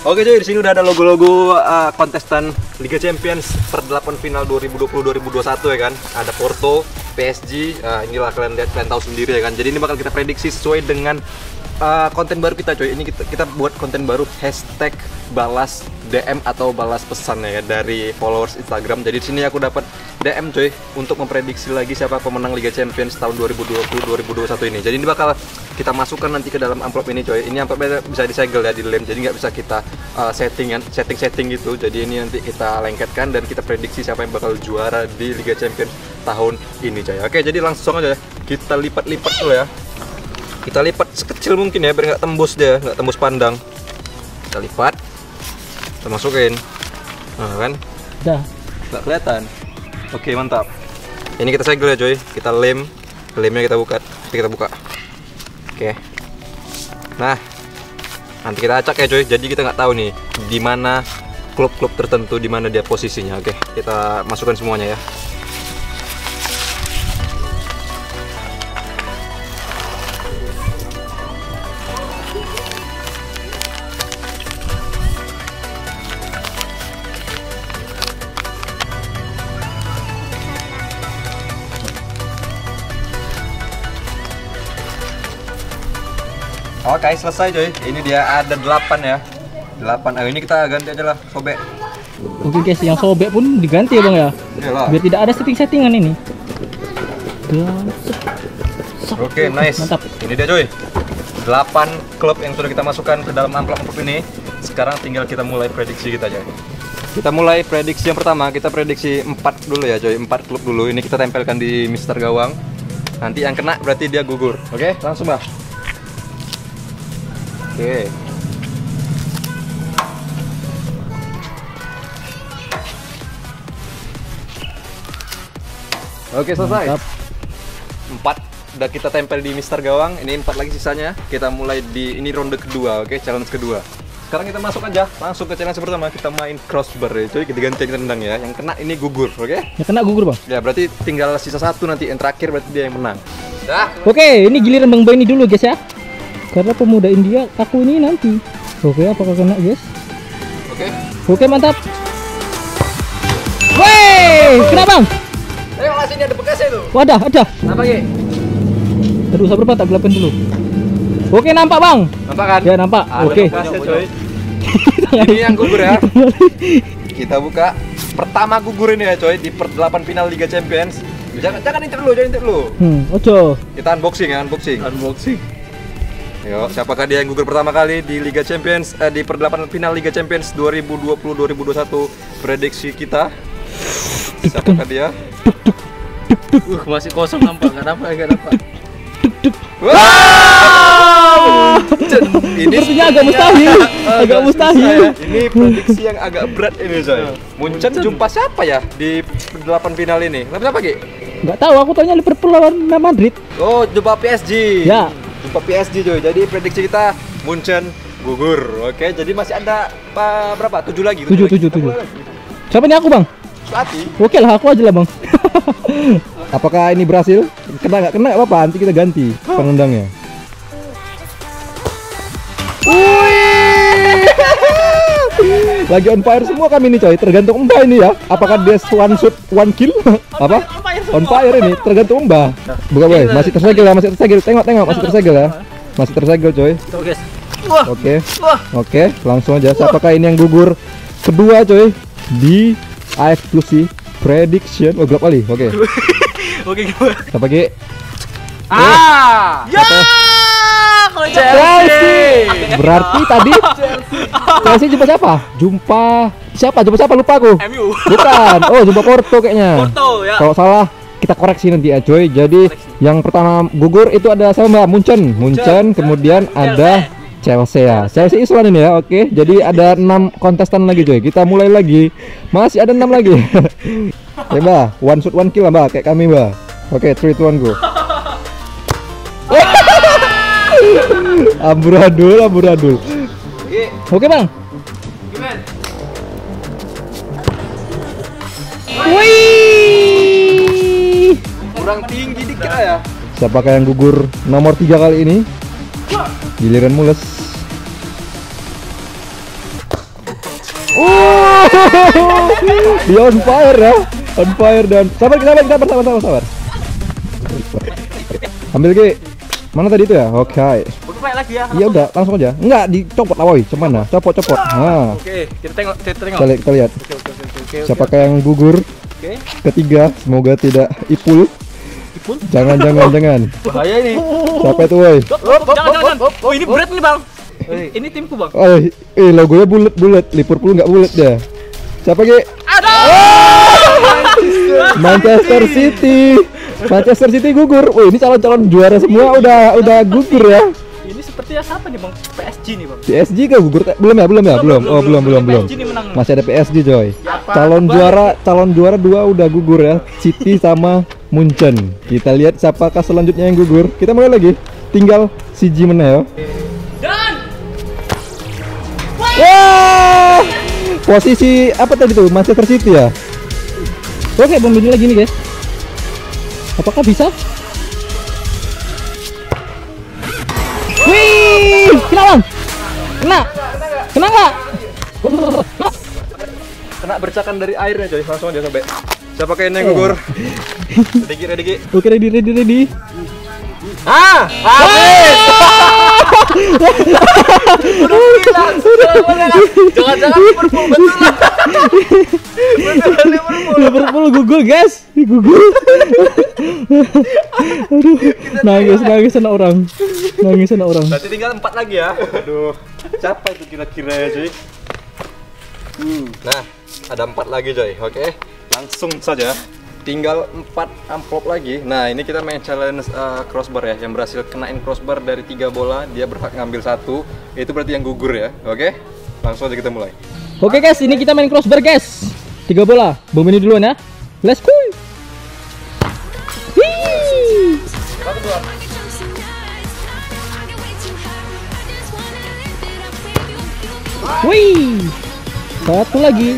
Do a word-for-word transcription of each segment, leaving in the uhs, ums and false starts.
Oke cuy, di sini udah ada logo-logo uh, kontestan Liga Champions per delapan final dua ribu dua puluh dua ribu dua puluh satu ya kan. Ada Porto, P S G, uh, inilah kalian lihat, kalian tahu sendiri ya kan. Jadi ini bakal kita prediksi sesuai dengan uh, konten baru kita cuy. Ini kita, kita buat konten baru hashtag balas D M atau balas pesan ya dari followers Instagram. Jadi di sini aku dapat D M cuy untuk memprediksi lagi siapa pemenang Liga Champions tahun dua ribu dua puluh dua ribu dua puluh satu ini. Jadi ini bakal kita masukkan nanti ke dalam amplop ini coy. Ini amplopnya bisa disegel ya, dilem, jadi nggak bisa kita uh, settingan setting setting gitu. Jadi ini nanti kita lengketkan dan kita prediksi siapa yang bakal juara di Liga Champions tahun ini coy. Oke, jadi langsung aja kita lipat-lipat dulu ya. Kita lipat sekecil mungkin ya biar nggak tembus dia, nggak tembus pandang. Kita lipat, kita masukin, nah kan? Dah. Nggak kelihatan. Oke, mantap. Ini kita segel ya coy. Kita lem, lemnya kita buka, kita buka. Oke, nah nanti kita acak ya coy. Jadi kita nggak tahu nih di mana klub-klub tertentu, di mana dia posisinya. Oke, kita masukkan semuanya ya. Oke, selesai coy. Ini dia ada delapan ya. delapan. Ah, ini kita ganti aja lah, sobek. Oke guys, yang sobek pun diganti ya bang ya. Iyalah. Biar tidak ada setting-settingan ini. Oke, nice. Mantap. Ini dia coy. delapan klub yang sudah kita masukkan ke dalam amplop-amplop ini. Sekarang tinggal kita mulai prediksi kita aja. Kita mulai prediksi yang pertama. Kita prediksi empat dulu ya coy. empat klub dulu. Ini kita tempelkan di Mister Gawang. Nanti yang kena berarti dia gugur. Oke, langsung bah. Oke. Oke, selesai. Mantap. Empat udah kita tempel di Mister Gawang. Ini empat lagi sisanya. Kita mulai di ini ronde kedua, oke, challenge kedua. Sekarang kita masuk aja langsung ke challenge pertama. Kita main crossbar ya, coy. Kita ganti yang tendang ya. Yang kena ini gugur, oke? Yang kena gugur bang. Ya berarti tinggal sisa satu nanti. Yang terakhir berarti dia yang menang. Dah. Oke, ini giliran Bang Beni dulu guys ya. Karena pemuda India aku ini nanti. Oke, apakah kena guys? Oke. Oke, mantap. Wey, kena bang. Ayo sini ada bekasnya tuh. Wadah, ada. Nampak ya? Aduh, sabar pak, tak gelapin dulu. Oke, nampak bang. Nampak kan? Ya nampak. Ada Oke. bekasnya, coy. Ini yang gugur ya. Kita buka. Pertama gugur ini ya coy di per delapan final Liga Champions. Jangan jangan intip dulu, jangan intip dulu. Hmm, ojo. Kita unboxing ya, unboxing. Unboxing. Yo, siapakah dia yang gugur pertama kali di Liga Champions eh, di perdelapan final Liga Champions dua ribu dua puluh dua ribu dua puluh satu? Prediksi kita. Siapakah dia? Uh, masih kosong nampak, enggak nampak, enggak nampak. Wow! Ini sepertinya agak mustahil. Agak mustahil. Ya. Ini prediksi yang agak berat ini, coy. Munchen jumpa siapa ya di delapan final ini? Lawan siapa, Ki? Enggak tahu, aku tanya Liverpool lawan Madrid. Oh, jumpa P S G. Ya. Jumpa P S G coy. Jadi prediksi kita Munchen gugur. Oke, jadi masih ada uh, berapa? tujuh lagi. tujuh, tujuh, tujuh. Siapa nih aku, Bang? Suati. Oke lah, aku aja lah, Bang. Apakah ini berhasil? Kena nggak kena nggak apa-apa, nanti kita ganti penendangnya. Wih! Lagi on fire semua kami ini coy, tergantung Mbah ini ya. Apakah dia one shot one kill? Apa? On fire ini, tergantung Mbah. Buka boy, masih tersegel ya, masih tersegel. Tengok tengok, masih tersegel ya. Masih tersegel coy. Tuh guys. Oke. Oke, langsung aja. Siapakah ini yang gugur kedua coy di A F T C prediction? Oh, gelap kali. Oke. Oke, gimana? Siapa Ki? Ah! Ya! Kalau Chelsea. Berarti tadi Chelsea jumpa siapa? Jumpa siapa? Jumpa siapa? Lupa aku. M U. Bukan. Oh, jumpa Porto kayaknya. Porto ya. Kalau salah kita koreksi nanti ya, coy. Jadi yang pertama gugur itu ada sama Mbak Munchen. Munchen, kemudian ada Chelsea ya. Chelsea Island ini ya. Oke. Jadi ada enam kontestan lagi, coy. Kita mulai lagi. Masih ada enam lagi. Ya, Mbak. One shot one kill lah, Mbak. Kayak kami, Mbak. Oke, three two one go. Amburadul, amburadul. Oke, Bang. Gimana? Wih. Kurang tinggi dikit ya. Siapakah yang gugur nomor tiga kali ini? Giliran Mules. Oh, dia on fire ya, on fire dan sabar sabar sabar sabar sabar sabar. Ambil Ki. Mana tadi itu ya? Oke. Okay. lagi ya. Iya udah, langsung aja. Enggak dicopot lah, woi. Cuman nah, copot-copot. Nah. Oke, kita tengok, kita tengok. Kita lihat, kita lihat. Oke, oke, oke, oke. Siapakah yang gugur? Oke. Ketiga, semoga tidak ipul. Ipul? Jangan, jangan, jangan. Bahaya ini. Siapa itu, woi? Jangan, jangan. Oh, ini berat nih, Bang. Ini timku, Bang. Oh, eh logonya bulat-bulat. Liverpool nggak bulat dia. Siapa Ki? Ada. Manchester City. Manchester City gugur. Wih, ini calon-calon juara semua udah udah gugur ya. Ini sepertinya siapa nih, Bang? P S G nih, Bang. P S G kah gugur? Belum ya, belum ya, belum. Oh, belum, belum, belum. P S G nih menang. Masih ada P S G, coy. Calon juara, calon juara dua udah gugur ya. City sama Munchen. Kita lihat siapakah selanjutnya yang gugur. Kita mulai lagi. Tinggal si G menang ya. Dan Wah! Posisi apa tadi tuh? Manchester City ya? Oke, bom ini lagi nih, guys. Apakah bisa? Wih, kena bang, kena, kena nggak? Kena bercakan dari airnya coy, langsung aja sampai. Siapa kayaknya yang gugur? Ready, ready, ready. Oke, ready, ready, ready. Ah, habis. udah bilang, jangan-jangan Liverpool betul lah. Betul Liverpool. Liverpool gugur, guys, gugur. Aduh, nangis, nangis anak orang, nangis anak orang. Berarti tinggal empat lagi ya. Aduh, siapa itu kira-kira ya coy? Hmm. Nah, ada empat lagi coy. Oke, langsung saja. Tinggal empat amplop lagi. Nah, ini kita main challenge uh, crossbar ya. Yang berhasil kenain crossbar dari tiga bola, dia berhak ngambil satu. Itu berarti yang gugur ya. Oke, langsung aja kita mulai. Oke guys, ini kita main crossbar guys. Tiga bola, bom ini duluan ya. Let's go. Wih. Wih. Satu lagi.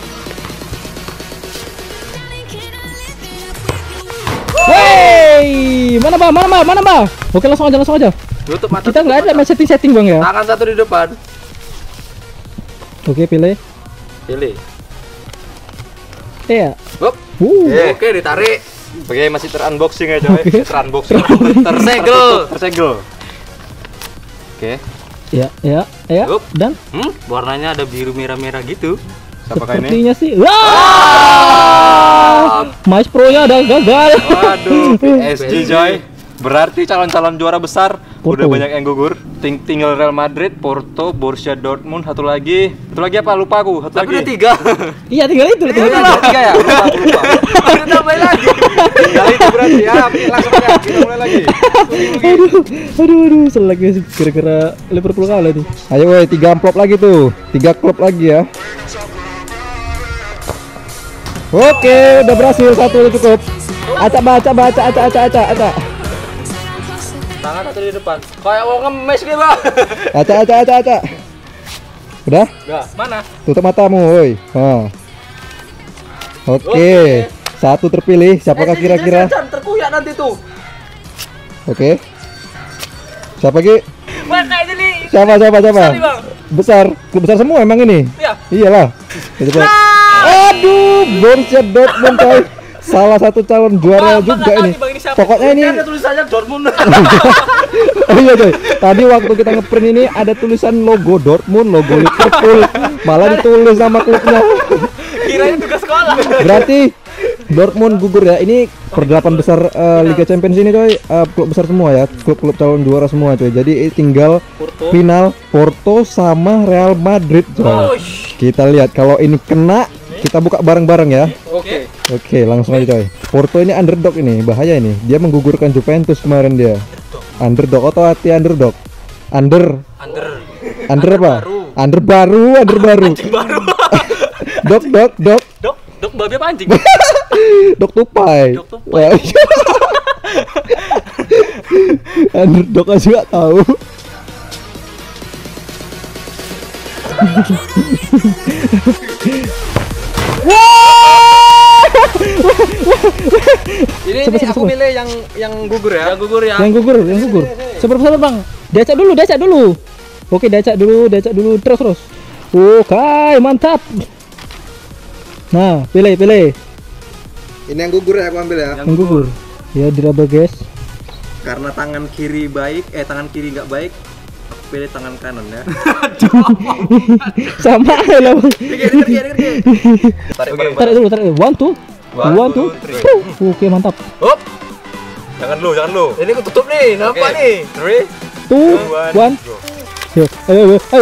Wey, mana bang, mana bang, mana bang? Oke langsung aja, langsung aja. Tutup mata. Kita nggak ada main setting-setting bang ya. Tangan satu di depan. Oke pilih. Pilih. Iya. Hop. Uh. Eh. Oke, ditarik. Oke, masih terunboxing ya coy. Oke. Terunboxing. Tersegel. Tersegel. Oke. Ya, ya, ya. Up. Dan Hmm, warnanya ada biru merah-merah gitu. Siapakah ini? sepertinya sih. Wah. Mas Pro-nya ada gagal. Waduh, P S G coy. Berarti calon-calon juara besar Porto. udah banyak yang gugur. Ting tinggal Real Madrid, Porto, Borussia Dortmund, satu lagi. Satu lagi apa? Lupa aku. Satu Tapi lagi. udah tiga. Iya, tinggal itu, tinggal Tiga, itu. tiga ya? Lupa, aku lupa. Udah tambahin lagi. Tinggal itu berarti ya. Langsung aja kita mulai lagi. Aduh, aduh, aduh, selek guys, kira-kira Liverpool kalah nih. Ayo woi, tiga amplop lagi tuh. Tiga klub lagi ya. Oke, udah berhasil, satu udah cukup. Acak baca baca acak acak acak acak. Tangan satu di depan. Kayak mau ngemes gitu, Bang. Acak acak acak acak. Udah? Enggak, mana? Tutup matamu, woi. Nah. Oke. Satu terpilih, siapakah kira-kira? Jangan terkuyak nanti tuh. Oke. Siapa Ki? Mana ini nih? Siapa siapa siapa? Sorry, Bang. Besar, klub besar semua emang ini. Iya. Iyalah. Gitu, Pak. Aduh, Borussia Dortmund coy. Salah satu calon juara Bang, juga nggak tahu ini. nih, Bang, ini siapa. Pokoknya ini. Ada tulisannya Dortmund. Oh iya coy. Tadi waktu kita ngeprint ini ada tulisan logo Dortmund, logo Liverpool, malah ditulis nama klubnya. Kirain tugas sekolah. Berarti Dortmund gugur ya. Ini per delapan besar uh, Liga Champions ini coy, uh, klub besar semua ya, klub-klub calon juara semua coy. Jadi tinggal Porto. final Porto sama Real Madrid coy. Oh, Kita lihat kalau ini kena, kita buka bareng-bareng ya. Oke. Oke, langsung aja coy. Porto ini underdog ini, bahaya ini. Dia menggugurkan Juventus kemarin dia. Underdog atau hati underdog? Under Under. under apa? baru. Under baru, under baru. Baru. Dok, dok, dok. Dok, dok babi apa anjing? Dok tupai. Dok tupai. Wah, iya. Underdog aja nggak tahu. Ini, Coba, ini coba, aku coba. milih yang yang gugur ya. Yang gugur ya. Yang gugur, yang gugur. Sabar, sabar bang. Diacak dulu, diacak dulu. Oke, diacak dulu, diacak dulu. Terus, terus. Oke, mantap. Nah, pilih, pilih. Ini yang gugur ya, aku ambil ya. Yang gugur. Ya, diraba guys. Karena tangan kiri baik, eh tangan kiri nggak baik, aku pilih tangan kanan ya. Sama lah. Tarik Tarik dulu, tarik dulu. One, two. One, One, two, two. three. Tuh. Oke, mantap. Hop. Jangan lu, jangan lu. Ini aku tutup nih, nampak Oke. nih. Three, Two, one, one. go. Ayo, ayo, ayo. ayo.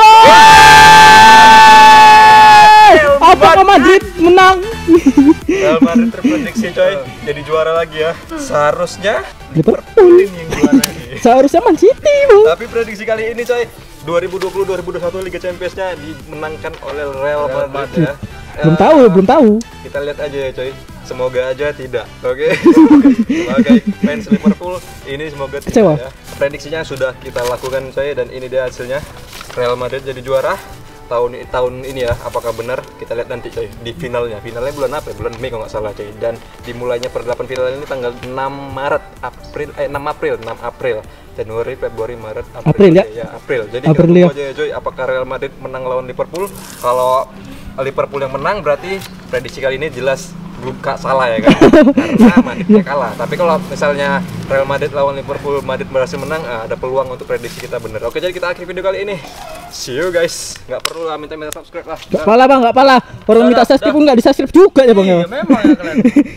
Wah! Apakah Madrid menang? Real Madrid terprediksi coy, jadi juara lagi ya. Seharusnya Liverpool. ini yang juara ini. Seharusnya Man City, Bang. Tapi prediksi kali ini coy, dua ribu dua puluh dua ribu dua puluh satu Liga Champions-nya dimenangkan oleh Real Madrid ya. Belum Eh, tahu, belum tahu. Kita lihat aja ya coy. Semoga aja tidak. Oke. Sebagai fans Liverpool ini semoga tidak Kecewa. ya. Prediksinya sudah kita lakukan coy dan ini dia hasilnya. Real Madrid jadi juara tahun tahun ini ya. Apakah benar? Kita lihat nanti coy di finalnya. Finalnya bulan apa ya? Bulan Mei kalau nggak salah coy. Dan dimulainya per delapan final ini tanggal enam Maret, April eh enam April, enam April. Januari, Februari, Maret, April. April, ya? ya April. Jadi April, kita ya. tunggu aja ya coy apakah Real Madrid menang lawan Liverpool. Kalau Liverpool yang menang berarti prediksi kali ini jelas buka salah ya kan. Karena Madridnya kalah. Tapi kalau misalnya Real Madrid lawan Liverpool, Madrid berhasil menang, ah, ada peluang untuk prediksi kita bener. Oke, jadi kita akhiri video kali ini. See you guys. Nggak perlu lah minta-minta subscribe lah. Gak pala, Bang, gak pala. Orang minta subscribe pun nggak di subscribe juga ya, Bang. ya. Iya, memang ya kalian.